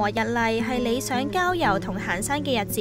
和日麗係理想郊遊同行山嘅日子。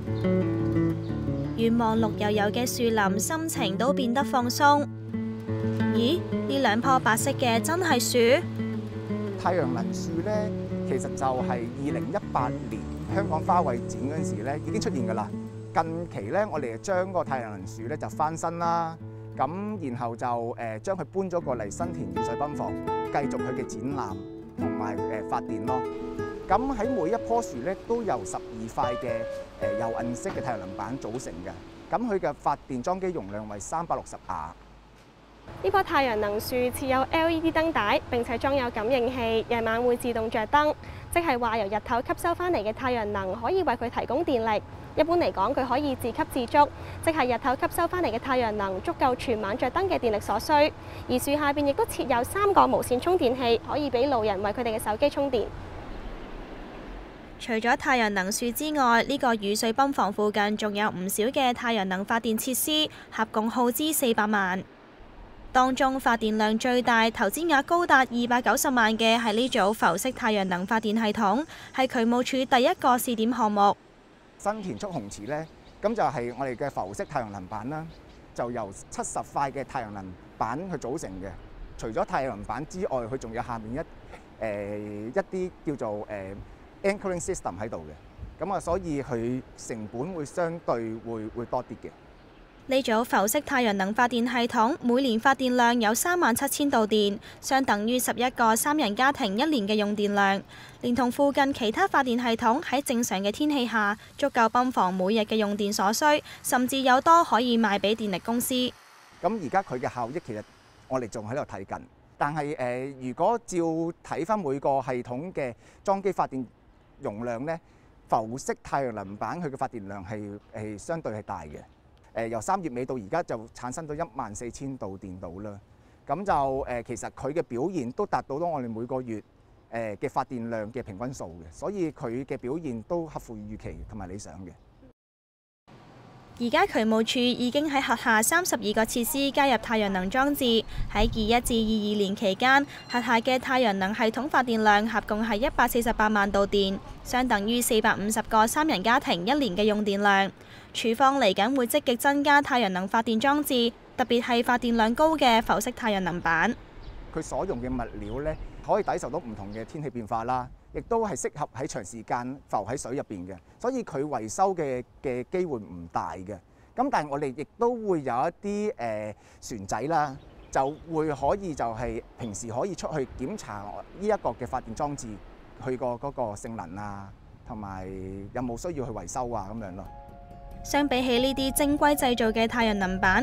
遠望綠油油嘅樹林，心情都變得放鬆。咦？呢兩棵白色嘅真係樹？ 太陽能樹咧，其實就係2018年香港花卉展嗰陣時咧已經出現㗎啦。近期咧，我哋就將個太陽能樹咧就翻新啦，咁然後就將佢搬咗過嚟新田雨水泵房，繼續佢嘅展覽同埋發電咯。咁喺每一棵樹咧都由12塊嘅柔韌式嘅太陽能板組成嘅，咁佢嘅發電裝機容量為360瓦。 呢棵太陽能樹設有 LED 燈帶，並且裝有感應器，夜晚會自動着燈，即係話由日頭吸收翻嚟嘅太陽能可以為佢提供電力。一般嚟講，佢可以自給自足，即係日頭吸收翻嚟嘅太陽能足夠全晚着燈嘅電力所需。而樹下邊亦都設有3個無線充電器，可以俾路人為佢哋嘅手機充電。 除咗太陽能樹之外，呢個雨水泵房附近仲有唔少嘅太陽能發電設施，合共耗資400萬。當中發電量最大、投資額高達290萬嘅係呢組浮式太陽能發電系統，係渠務署第一個試點項目。 新田蓄洪池咧，咁就係我哋嘅浮式太陽能板啦，就由70塊嘅太陽能板去組成嘅。除咗太陽能板之外，佢仲有下面一啲叫做anchoring system 喺度嘅，咁啊，所以佢成本會相對會多啲嘅。 呢組浮式太陽能發電系統每年發電量有37000度電，相等於11個3人家庭1年嘅用電量。連同附近其他發電系統喺正常嘅天氣下，足夠泵房每日嘅用電所需，甚至有多可以賣俾電力公司。 咁而家佢嘅效益其實我哋仲喺度睇緊，但係如果照睇翻每個系統嘅裝機發電容量呢，浮式太陽能板佢嘅發電量係相對係大嘅。由3月尾到而家就產生咗14000度電度啦。咁就其實佢嘅表現都達到咗我哋每個月嘅發電量嘅平均數嘅，所以佢嘅表現都合乎預期同埋理想嘅。 而家渠務署已經喺轄下32個設施加入太陽能裝置，喺21至22年期間，轄下嘅太陽能系統發電量合共係148萬度電，相等於450個3人家庭1年嘅用電量。署方嚟緊會積極增加太陽能發電裝置，特別係發電量高嘅浮式太陽能板。 佢所用嘅物料咧，可以抵受到唔同嘅天氣變化啦，亦都係適合喺長時間浮喺水入邊嘅，所以佢維修嘅機會唔大嘅。咁但係我哋亦都會有一啲船仔啦，就會可以就係平時可以出去檢查呢一個嘅發電裝置，佢個嗰個性能啊，同埋有冇需要去維修啊咁樣咯。 相比起呢啲正規製造嘅太陽能板，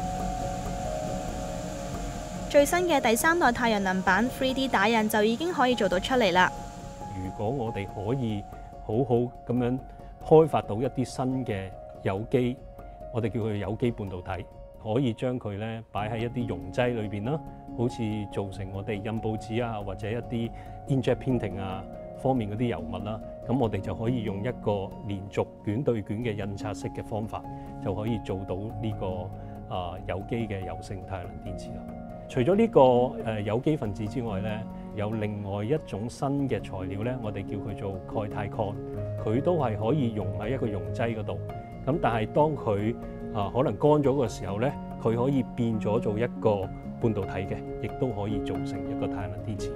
最新嘅第3代太陽能板 3D 打印就已經可以做到出嚟啦。 如果我哋可以好好咁樣開發到一啲新嘅有機，我哋叫佢有機半導體，可以將佢咧擺喺一啲溶劑裏邊啦，好似做成我哋印報紙啊，或者一啲 inkjet printing 啊方面嗰啲油墨啦，咁我哋就可以用一個連續卷對卷嘅印刷式嘅方法，就可以做到呢個有機嘅柔性太陽能電池啦。除咗呢個有機分子之外咧，有另外一種新嘅材料咧，我哋叫佢做鈣鈦礦，佢都係可以用喺一個溶劑嗰度。咁但係當佢可能乾咗嘅時候咧，佢可以變咗做一個半導體嘅，亦都可以做成一個太陽能電池。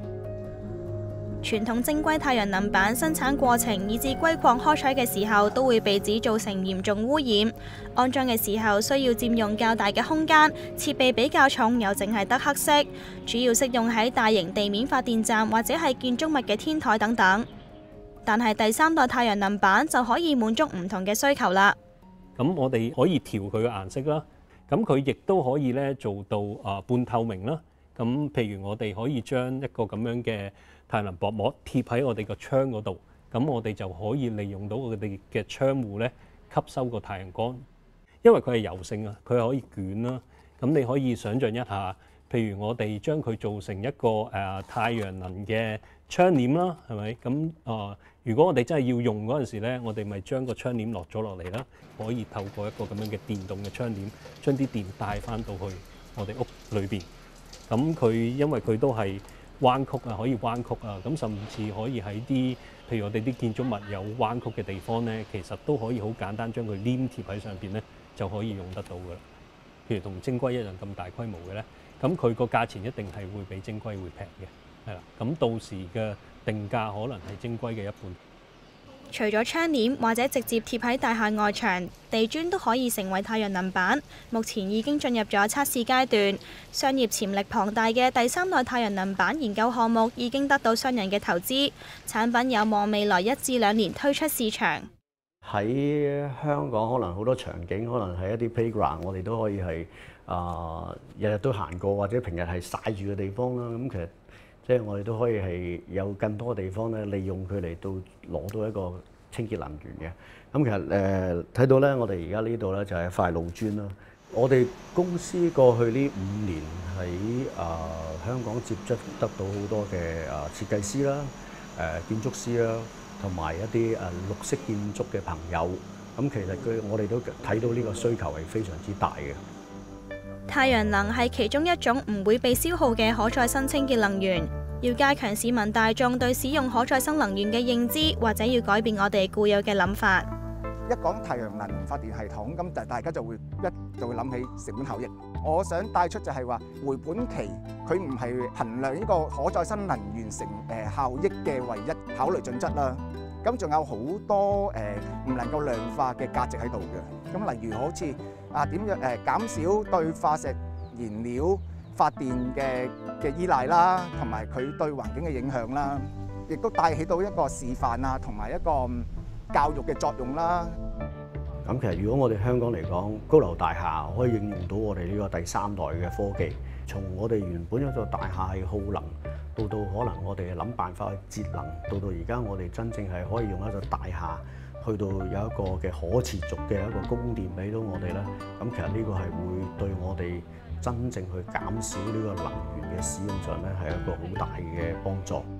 傳統正規太陽能板生產過程以至硅礦開採嘅時候，都會被指造成嚴重污染。安裝嘅時候需要佔用較大嘅空間，設備比較重，又淨係得黑色，主要適用喺大型地面發電站或者係建築物嘅天台等等。但係第3代太陽能板就可以滿足唔同嘅需求啦。 咁我哋可以調佢嘅顏色啦，咁佢亦都可以咧做到半透明啦。咁譬如我哋可以將一個咁樣嘅太陽能薄膜貼喺我哋個窗嗰度，咁我哋就可以利用到我哋嘅窗戶咧吸收個太陽光，因為佢係柔性啊，佢係可以捲啦。咁你可以想像一下，譬如我哋將佢做成一個太陽能嘅窗簾啦，係咪？咁如果我哋真係要用嗰陣時咧，我哋咪將個窗簾落咗落嚟啦，可以透過一個咁樣嘅電動嘅窗簾，將啲電帶翻到去我哋屋裏邊。咁佢因為佢都係彎曲啊，可以彎曲啊，咁甚至可以喺啲譬如我哋啲建築物有彎曲嘅地方咧，其實都可以好簡單將佢黏貼喺上邊咧，就可以用得到噶啦。譬如同晶龜一樣咁大規模嘅咧，咁佢個價錢一定係會比晶龜會平嘅，係啦。咁到時嘅定價可能係晶龜嘅一半。 除咗窗簾或者直接貼喺大廈外牆，地磚都可以成為太陽能板。目前已經進入咗測試階段，商業潛力龐大嘅第三代太陽能板研究項目已經得到商人嘅投資，產品有望未來1至2年推出市場。 喺香港可能好多場景，可能係一啲 playground， 我哋都可以係日日都行過，或者平日係曬住嘅地方啦。咁其實即係我哋都可以係有更多嘅地方咧，利用佢嚟到攞到一個清潔能源嘅。咁其實睇到咧，我哋而家呢度咧就係一塊路磚啦。我哋公司過去呢5年喺香港接觸得到好多嘅設計師啦、建築師啦，同埋一啲綠色建築嘅朋友。咁其實我哋都睇到呢個需求係非常之大嘅。 太陽能係其中一種唔會被消耗嘅可再生清潔能源。要加強市民大眾對使用可再生能源嘅認知，或者要改變我哋固有嘅諗法。 一講太陽能發電系統，咁大家就會諗起成本效益。我想帶出就係話回本期，佢唔係衡量呢個可再生能源效益嘅唯一考慮準則啦。咁仲有好多唔能夠量化嘅價值喺度嘅。咁例如好似點樣減少對化石燃料發電嘅依賴啦，同埋佢對環境嘅影響啦，亦都帶起到一個示範啊，同埋一個教育嘅作用啦。 咁其實如果我哋香港嚟講，高樓大廈可以應用到我哋呢個第三代嘅科技，從我哋原本一座大廈係耗能，到可能我哋諗辦法去節能，到而家我哋真正係可以用一座大廈去到有一個嘅可持續嘅一個供電俾到我哋咧。咁其實呢個係會對我哋真正去減少呢個能源嘅使用上咧，係一個好大嘅幫助。